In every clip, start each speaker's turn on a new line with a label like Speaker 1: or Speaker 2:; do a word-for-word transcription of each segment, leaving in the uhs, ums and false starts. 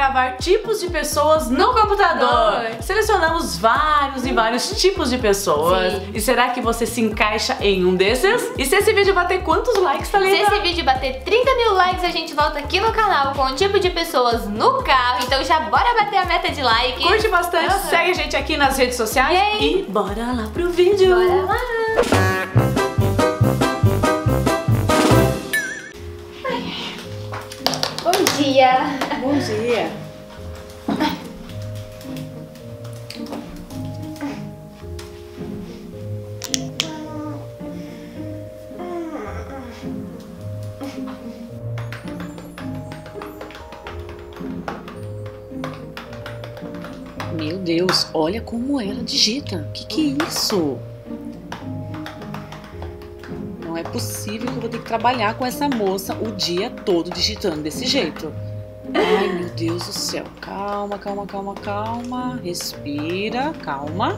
Speaker 1: gravar tipos de pessoas no computador. Selecionamos vários e vários tipos de pessoas. Sim. E será que você se encaixa em um desses? E se esse vídeo bater quantos likes, tá ligado?
Speaker 2: Se esse vídeo bater trinta mil likes, a gente volta aqui no canal com um tipo de pessoas no carro. Então já bora bater a meta de like.
Speaker 1: Curte bastante, uhum. Segue a gente aqui nas redes sociais. Yay. E bora lá pro vídeo.
Speaker 2: Bora lá. Bom dia.
Speaker 1: Bom dia. Meu Deus, olha como ela digita. Que que é isso? Não é possível que eu vou ter que trabalhar com essa moça o dia todo digitando desse jeito. Ai, meu Deus do céu. Calma, calma, calma, calma. Respira, calma.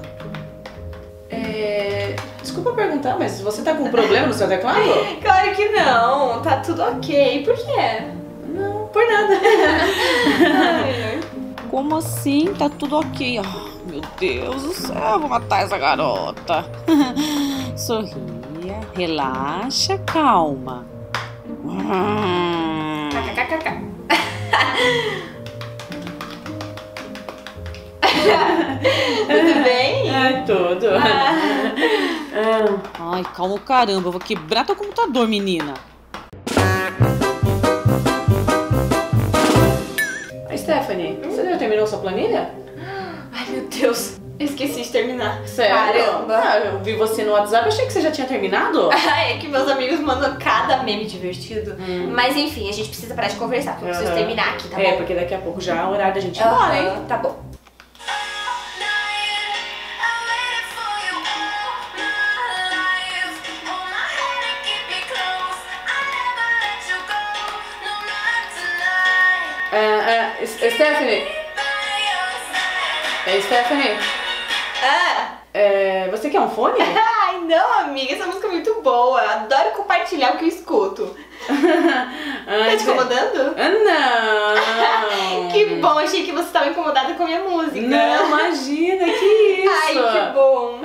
Speaker 1: É... Desculpa perguntar, mas você tá com um problema no seu teclado?
Speaker 2: Claro que não, tá tudo ok. Por quê?
Speaker 1: Não, por nada.
Speaker 2: Ai.
Speaker 1: Como assim? Tá tudo ok. Oh, meu Deus do céu, vou matar essa garota. Sorria, relaxa, calma. Hum.
Speaker 2: Tudo bem?
Speaker 1: É, tudo. Ah. Ai, calma, caramba, eu vou quebrar teu computador, menina. Stephanie, você já terminou sua planilha?
Speaker 2: Ai, meu Deus, eu esqueci de terminar.
Speaker 1: Sério?
Speaker 2: Caramba.
Speaker 1: Ah, eu vi você no WhatsApp, achei que você já tinha terminado.
Speaker 2: É que meus amigos mandam cada meme divertido. Hum. Mas enfim, a gente precisa parar de conversar, porque eu preciso uhum. terminar aqui, tá bom?
Speaker 1: É, porque daqui a pouco já é o horário da gente ir
Speaker 2: uhum.
Speaker 1: embora, hein?
Speaker 2: Tá bom.
Speaker 1: Uh, uh, Stephanie? É, Stephanie?
Speaker 2: Ah.
Speaker 1: É, você quer um fone?
Speaker 2: Ai, não, amiga, essa música é muito boa. Adoro compartilhar o que eu escuto.
Speaker 1: Ai,
Speaker 2: tá te incomodando?
Speaker 1: Não.
Speaker 2: Que bom, achei que você estava incomodada com a minha música.
Speaker 1: Não, imagina, que isso.
Speaker 2: Ai, que bom.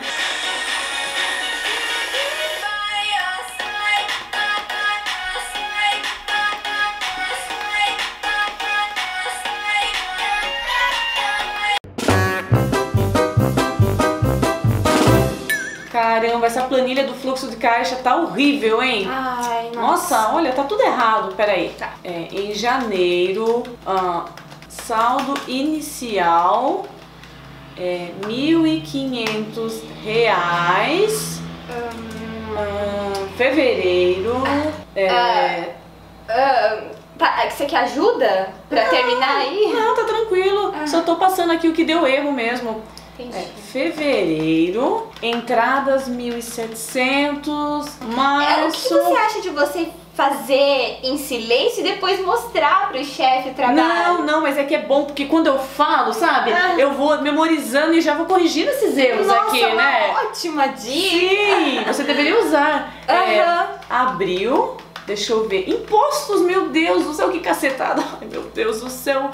Speaker 1: Caramba, essa planilha do fluxo de caixa tá horrível, hein?
Speaker 2: Ai, nossa.
Speaker 1: Nossa, olha, tá tudo errado. Peraí.
Speaker 2: Tá.
Speaker 1: É, em janeiro, uh, saldo inicial é mil e quinhentos reais.
Speaker 2: Hum.
Speaker 1: Uh, fevereiro.
Speaker 2: Ah,
Speaker 1: é...
Speaker 2: uh, uh, tá, você quer ajuda pra
Speaker 1: não,
Speaker 2: terminar aí?
Speaker 1: Não, tá tranquilo.
Speaker 2: Ah.
Speaker 1: Só tô passando aqui o que deu erro mesmo.
Speaker 2: É,
Speaker 1: fevereiro, entradas mil e setecentos, março...
Speaker 2: É, o que você acha de você fazer em silêncio e depois mostrar pro chefe o trabalho?
Speaker 1: Não, não, mas é que é bom, porque quando eu falo, sabe, ah. eu vou memorizando e já vou corrigindo esses erros. Nossa, aqui,
Speaker 2: uma
Speaker 1: né?
Speaker 2: Ótima dica!
Speaker 1: Sim, você deveria usar.
Speaker 2: Uhum.
Speaker 1: É, abril, deixa eu ver, impostos, meu Deus do céu, que cacetada. Ai, meu Deus do céu.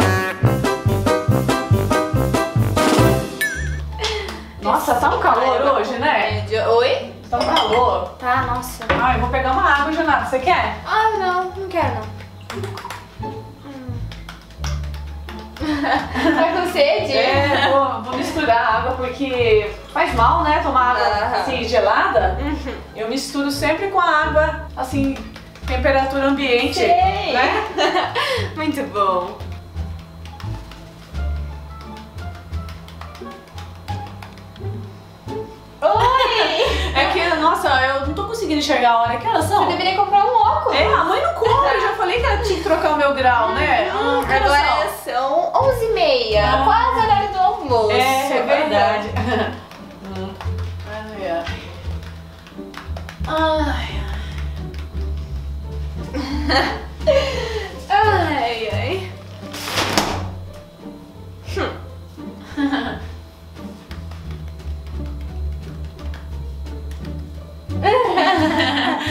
Speaker 1: Nossa, tá um calor hoje, né?
Speaker 2: Oi?
Speaker 1: Tá um calor.
Speaker 2: Tá, nossa.
Speaker 1: Ai, eu vou pegar uma água, Jonathan. Você quer?
Speaker 2: Ah, não, não quero não. Hum. Tá com sede?
Speaker 1: É, vou, vou misturar a água porque faz mal, né? Tomar água
Speaker 2: Uhum.
Speaker 1: assim, gelada.
Speaker 2: Uhum.
Speaker 1: Eu misturo sempre com a água, assim, temperatura ambiente.
Speaker 2: Sei.
Speaker 1: Né?
Speaker 2: Muito bom. Oi!
Speaker 1: É que, nossa, eu não tô conseguindo enxergar a hora que elas são.
Speaker 2: Você deveria comprar um óculos.
Speaker 1: É, a mãe não compra, eu já falei que ela tinha que trocar o meu grau, né?
Speaker 2: Hum,
Speaker 1: Ah,
Speaker 2: agora são onze e meia,
Speaker 1: ah.
Speaker 2: quase a hora do almoço.
Speaker 1: É, é verdade. hum. Ai, ai. Ai,
Speaker 2: Ai, ai.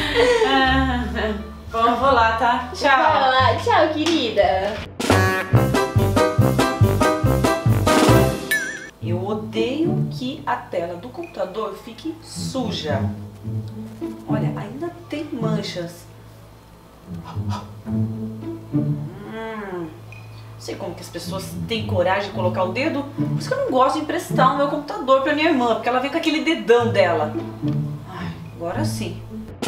Speaker 1: Bom, vou lá, tá? Tchau.
Speaker 2: Vai lá. Tchau, querida.
Speaker 1: computador fique suja. Olha, ainda tem manchas. Hum, não sei como que as pessoas têm coragem de colocar o dedo. Por isso que eu não gosto de emprestar o meu computador pra minha irmã, porque ela vem com aquele dedão dela. Ai, agora sim.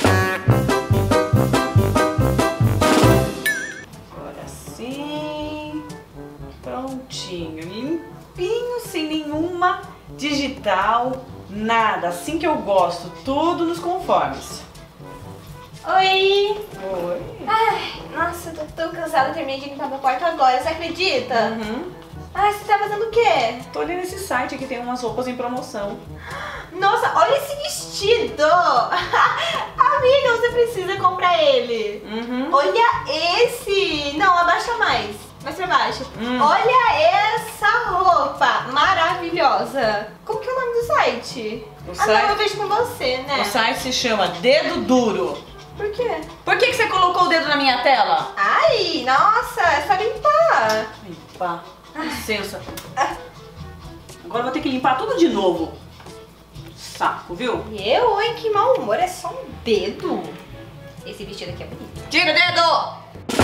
Speaker 1: Agora sim. Prontinho, limpinho, sem nenhuma digital, nada. Assim que eu gosto, tudo nos conformes.
Speaker 2: Oi!
Speaker 1: Oi.
Speaker 2: Ai, nossa, eu tô tão cansada, terminei de limpar minha porta agora, você acredita?
Speaker 1: Uhum.
Speaker 2: Ai, você tá fazendo o quê?
Speaker 1: Tô olhando esse site que tem umas roupas em promoção.
Speaker 2: Nossa, olha esse vestido! Amiga, você precisa comprar ele.
Speaker 1: Uhum.
Speaker 2: Olha esse! Não, abaixa mais. Mais pra baixo.
Speaker 1: Hum.
Speaker 2: Olha essa roupa maravilhosa. Como que é o nome do site?
Speaker 1: O
Speaker 2: ah,
Speaker 1: site...
Speaker 2: não, eu vejo com você, né?
Speaker 1: O site se chama Dedo Duro.
Speaker 2: Por quê?
Speaker 1: Por que que você colocou o dedo na minha tela?
Speaker 2: Ai, nossa, é só limpar.
Speaker 1: Limpar. Licença. Agora eu vou ter que limpar tudo de novo. Saco, viu?
Speaker 2: E eu, oi, que mau humor, é só um dedo. Esse vestido aqui é bonito.
Speaker 1: Tira o dedo!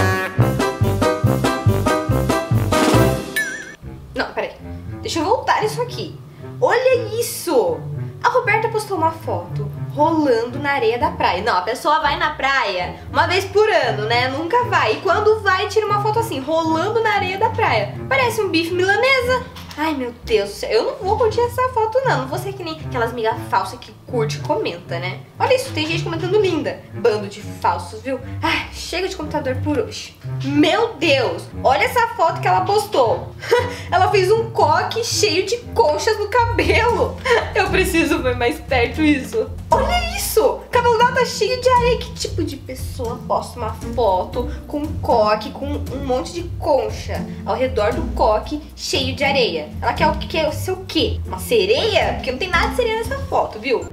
Speaker 2: Não, peraí. Deixa eu voltar isso aqui. Olha isso! A Roberta postou uma foto rolando na areia da praia. Não, a pessoa vai na praia uma vez por ano, né? Nunca vai. E quando vai, tira uma foto assim, rolando na areia da praia. Parece um bife milanesa. Ai, meu Deus do céu. Eu não vou curtir essa foto, não. Não vou ser que nem aquelas migas falsas que curte e comenta, né? Olha isso, tem gente comentando linda. Bando de falsos, viu? Ai, chega de computador por hoje. Meu Deus! Olha essa foto que ela postou. Ela fez um coque cheio de conchas no cabelo. Eu preciso ver mais perto isso. Olha isso! O cabelo dela tá cheio de areia. Que tipo de pessoa posta uma foto com um coque, com um monte de concha ao redor do coque cheio de areia? Ela quer o que? Quer ser o quê? Uma sereia? Porque não tem nada de sereia nessa foto, viu?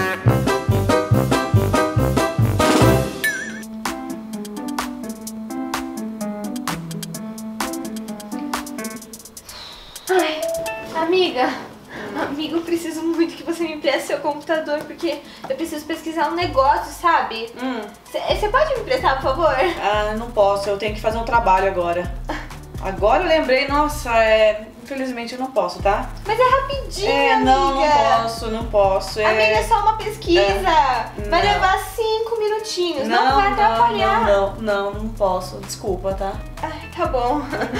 Speaker 2: Ai, amiga, amiga, eu preciso muito que você me empreste seu computador, porque eu preciso pesquisar um negócio, sabe? Você
Speaker 1: Hum.
Speaker 2: pode me emprestar, por favor?
Speaker 1: Ah, não posso, eu tenho que fazer um trabalho agora. Agora eu lembrei, nossa, é... infelizmente eu não posso, tá?
Speaker 2: Mas é rapidinho,
Speaker 1: É,
Speaker 2: amiga.
Speaker 1: não, não posso, não posso. É...
Speaker 2: Amiga, é só uma pesquisa.
Speaker 1: É.
Speaker 2: Vai
Speaker 1: Não.
Speaker 2: levar cinco minutinhos, não, não vai atrapalhar.
Speaker 1: Não, não, não, não posso, desculpa, tá?
Speaker 2: Ai, tá bom.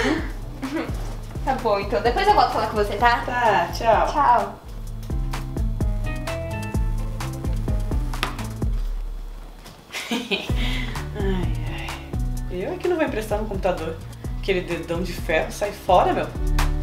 Speaker 2: Tá bom, então depois eu volto a falar com você, tá?
Speaker 1: Tá, tchau.
Speaker 2: Tchau.
Speaker 1: Ai, ai. Eu é que não vou emprestar no computador. Aquele dedão de ferro, sai fora, meu.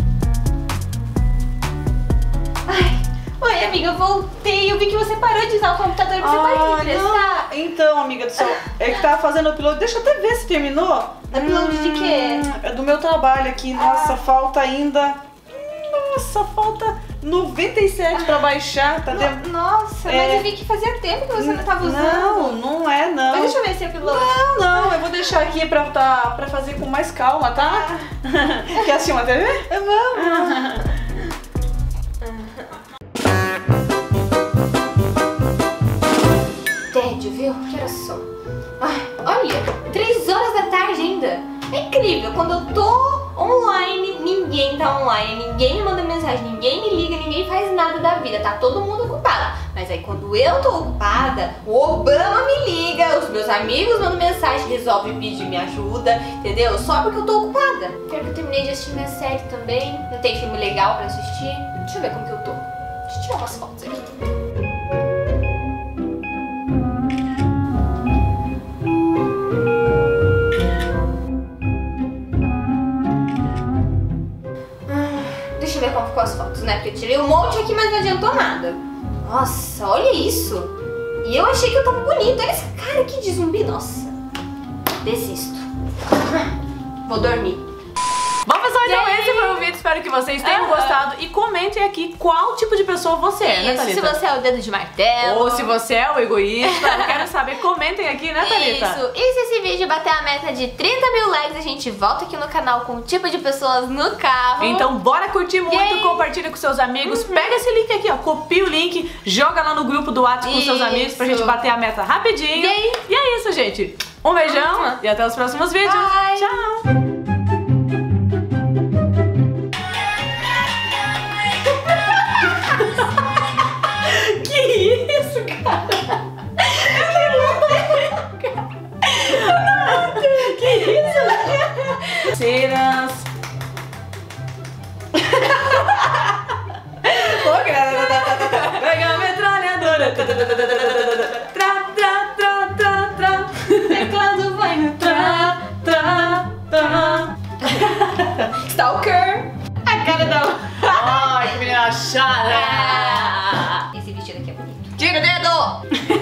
Speaker 2: Ai, oi amiga, eu voltei. Eu vi que você parou de usar o computador. Você pode me emprestar?
Speaker 1: Não. Então, amiga do céu, é que tava fazendo o upload. Deixa eu até ver se terminou.
Speaker 2: Upload de quê?
Speaker 1: É do meu trabalho aqui. Nossa,
Speaker 2: Ah.
Speaker 1: falta ainda... Nossa, falta noventa e sete pra baixar. Tá dem-
Speaker 2: No- Nossa,
Speaker 1: É.
Speaker 2: mas eu vi que fazia tempo que você não tava usando.
Speaker 1: Não, não é, não.
Speaker 2: Mas deixa eu ver esse upload.
Speaker 1: Não, não, eu vou deixar aqui pra, tá, pra fazer com mais calma, tá? Quer assistir uma T V?
Speaker 2: Vamos. Tédio, viu? Que horas são? Ai, olha, três horas da tarde ainda. É incrível, quando eu tô online, ninguém tá online, ninguém me manda mensagem, ninguém me liga, ninguém faz nada da vida, tá todo mundo ocupado. Mas aí quando eu tô ocupada, o Obama me liga, os meus amigos mandam mensagem, resolvem pedir minha ajuda, entendeu? Só porque eu tô ocupada. Pior que eu terminei de assistir minha série também, não tem filme legal pra assistir. Deixa eu ver como que eu tô. Deixa eu tirar umas fotos aqui. Deixa eu ver como ficou as fotos, né? Porque eu tirei um monte aqui, mas não adiantou nada. Nossa, olha isso. E eu achei que eu tava bonita. Olha esse cara aqui de zumbi. Nossa, desisto. Vou dormir.
Speaker 1: Bom, pessoal, então
Speaker 2: E aí?
Speaker 1: esse foi o vídeo. Espero que vocês tenham
Speaker 2: Aham.
Speaker 1: gostado. E comentem aqui qual tipo de pessoa você é, né,
Speaker 2: Isso, se
Speaker 1: Thalita?
Speaker 2: você é o dedo de martelo.
Speaker 1: Ou se você é o egoísta. Eu quero saber. Comenta
Speaker 3: comentem aqui, né, Thalita?
Speaker 2: Isso. E se esse vídeo bater a meta de trinta mil likes, a gente volta aqui no canal com um tipo de pessoas no carro.
Speaker 3: Então bora curtir muito,
Speaker 2: Yay.
Speaker 3: compartilha com seus amigos. Uhum. Pega esse link aqui, ó, copia o link, joga lá no grupo do WhatsApp com seus amigos pra gente bater a meta rapidinho.
Speaker 2: Yay.
Speaker 3: E é isso, gente. Um beijão uhum. e até os próximos vídeos.
Speaker 2: Bye.
Speaker 3: Tchau! Cenas. Pega a metralhadora. Tra, tra, tra, tra, tra. Teclado vai no tra, tra, tra.
Speaker 2: Stalker.
Speaker 3: A cara da... Ai, que menina chata.
Speaker 2: Esse vestido aqui é bonito.
Speaker 3: Tira o dedo.